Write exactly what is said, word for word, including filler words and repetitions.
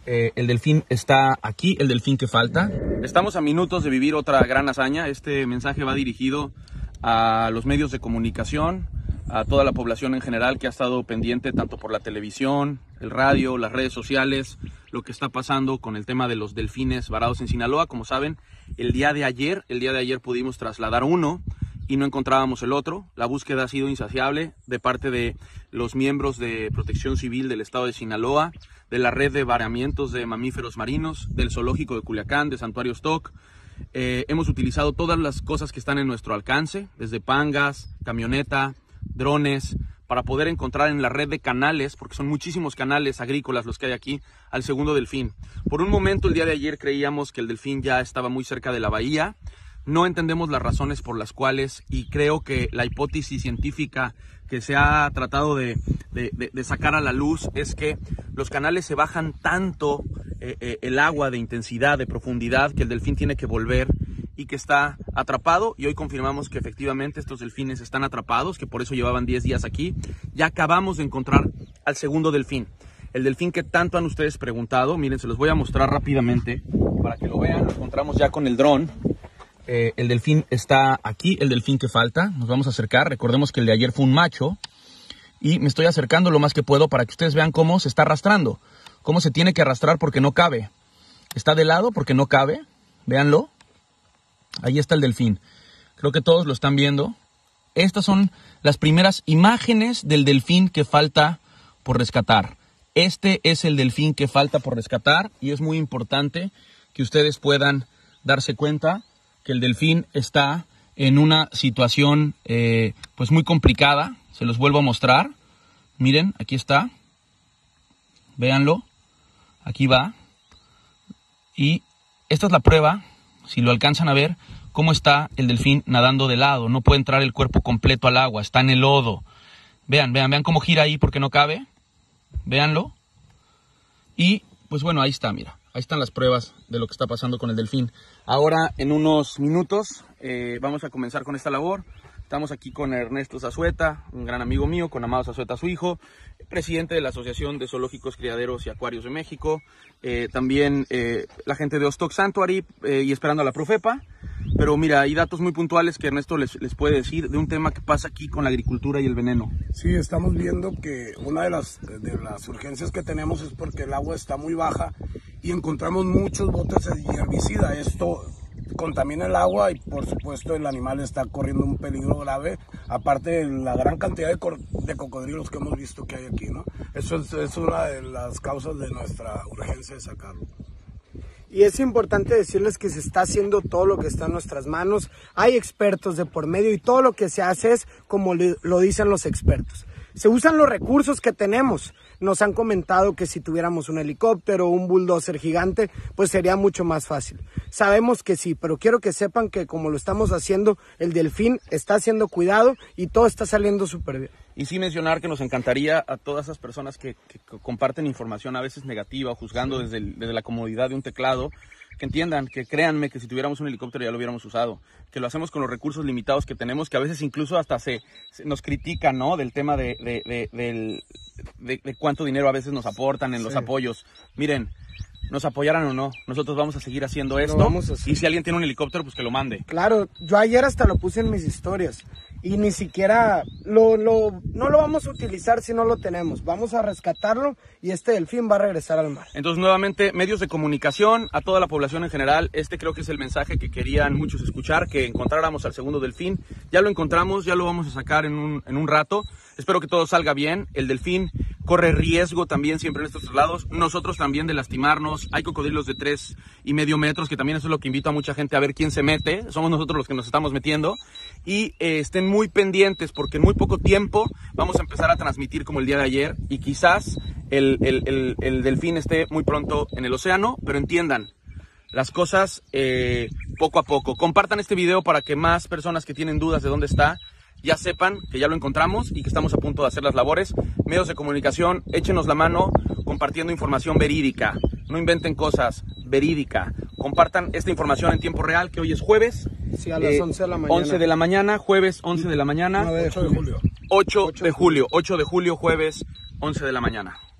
Eh, el delfín está aquí, el delfín que falta. Estamos a minutos de vivir otra gran hazaña. Este mensaje va dirigido a los medios de comunicación, a toda la población en general que ha estado pendiente tanto por la televisión, el radio, las redes sociales, lo que está pasando con el tema de los delfines varados en Sinaloa. Como saben, el día de ayer, el día de ayer pudimos trasladar uno y no encontrábamos el otro. La búsqueda ha sido insaciable de parte de los miembros de Protección Civil del estado de Sinaloa, de la red de varamientos de mamíferos marinos, del zoológico de Culiacán, de Santuario Stock. Eh, hemos utilizado todas las cosas que están en nuestro alcance, desde pangas, camioneta, drones, para poder encontrar en la red de canales, porque son muchísimos canales agrícolas los que hay aquí, al segundo delfín. Por un momento el día de ayer creíamos que el delfín ya estaba muy cerca de la bahía. No entendemos las razones por las cuales, y creo que la hipótesis científica que se ha tratado de, de, de, de sacar a la luz es que los canales se bajan tanto eh, eh, el agua de intensidad, de profundidad, que el delfín tiene que volver y que está atrapado. Y hoy confirmamos que efectivamente estos delfines están atrapados, que por eso llevaban diez días aquí. Ya acabamos de encontrar al segundo delfín. El delfín que tanto han ustedes preguntado. Miren, se los voy a mostrar rápidamente para que lo vean. Lo encontramos ya con el dron. Eh, el delfín está aquí, el delfín que falta. Nos vamos a acercar. Recordemos que el de ayer fue un macho. Y me estoy acercando lo más que puedo para que ustedes vean cómo se está arrastrando. Cómo se tiene que arrastrar porque no cabe. Está de lado porque no cabe. Véanlo. Ahí está el delfín. Creo que todos lo están viendo. Estas son las primeras imágenes del delfín que falta por rescatar. Este es el delfín que falta por rescatar y es muy importante que ustedes puedan darse cuenta que el delfín está en una situación eh, pues muy complicada. Se los vuelvo a mostrar. Miren, aquí está. Véanlo. Aquí va. Y esta es la prueba. Si lo alcanzan a ver, cómo está el delfín nadando de lado. No puede entrar el cuerpo completo al agua. Está en el lodo. Vean, vean, vean cómo gira ahí porque no cabe. Véanlo. Y pues bueno, ahí está, mira. Ahí están las pruebas de lo que está pasando con el delfín. Ahora, en unos minutos, eh, vamos a comenzar con esta labor. Estamos aquí con Ernesto Zazueta, un gran amigo mío, con Amado Zazueta, su hijo, presidente de la Asociación de Zoológicos, Criaderos y Acuarios de México. Eh, también eh, la gente de Stock Sanctuary eh, y esperando a la Profepa. Pero mira, hay datos muy puntuales que Ernesto les, les puede decir de un tema que pasa aquí con la agricultura y el veneno. Sí, estamos viendo que una de las, de las urgencias que tenemos es porque el agua está muy baja y encontramos muchos botes de herbicida. Esto contamina el agua y por supuesto el animal está corriendo un peligro grave, aparte de la gran cantidad de, de cocodrilos que hemos visto que hay aquí, ¿no? Eso es, es una de las causas de nuestra urgencia de sacarlo. Y es importante decirles que se está haciendo todo lo que está en nuestras manos. Hay expertos de por medio y todo lo que se hace es como lo dicen los expertos. Se usan los recursos que tenemos. Nos han comentado que si tuviéramos un helicóptero o un bulldozer gigante, pues sería mucho más fácil. Sabemos que sí, pero quiero que sepan que como lo estamos haciendo, el delfín está siendo cuidado y todo está saliendo súper bien. Y sí mencionar que nos encantaría a todas esas personas que, que, que comparten información a veces negativa, juzgando desde, el, desde la comodidad de un teclado, que entiendan, que créanme que si tuviéramos un helicóptero ya lo hubiéramos usado, que lo hacemos con los recursos limitados que tenemos, que a veces incluso hasta se, se nos critican, ¿no? Del tema de, de, de, de, de, de cuánto dinero a veces nos aportan en sí. los apoyos. Miren, nos apoyaran o no, nosotros vamos a seguir haciendo esto. Vamos a y si alguien tiene un helicóptero, pues que lo mande. Claro, yo ayer hasta lo puse en mis historias. Y ni siquiera lo, lo, no lo vamos a utilizar si no lo tenemos. Vamos a rescatarlo y este delfín va a regresar al mar. Entonces, nuevamente, medios de comunicación, a toda la población en general, este creo que es el mensaje que querían muchos escuchar, que encontráramos al segundo delfín. Ya lo encontramos, ya lo vamos a sacar en un, en un rato. Espero que todo salga bien. El delfín corre riesgo también siempre en estos traslados. Nosotros también de lastimarnos. Hay cocodrilos de tres y medio metros, que también eso es lo que invito a mucha gente a ver quién se mete. Somos nosotros los que nos estamos metiendo. Y eh, estén muy pendientes porque en muy poco tiempo vamos a empezar a transmitir como el día de ayer y quizás el, el, el, el delfín esté muy pronto en el océano, pero entiendan las cosas eh, poco a poco. Compartan este video para que más personas que tienen dudas de dónde está ya sepan que ya lo encontramos y que estamos a punto de hacer las labores. Medios de comunicación, échenos la mano compartiendo información verídica. No inventen cosas, verídica. Compartan esta información en tiempo real, que hoy es jueves. Sí, a las eh, once de la mañana. once de la mañana, jueves once de la mañana. ocho de julio. ocho de julio, ocho de julio, jueves once de la mañana.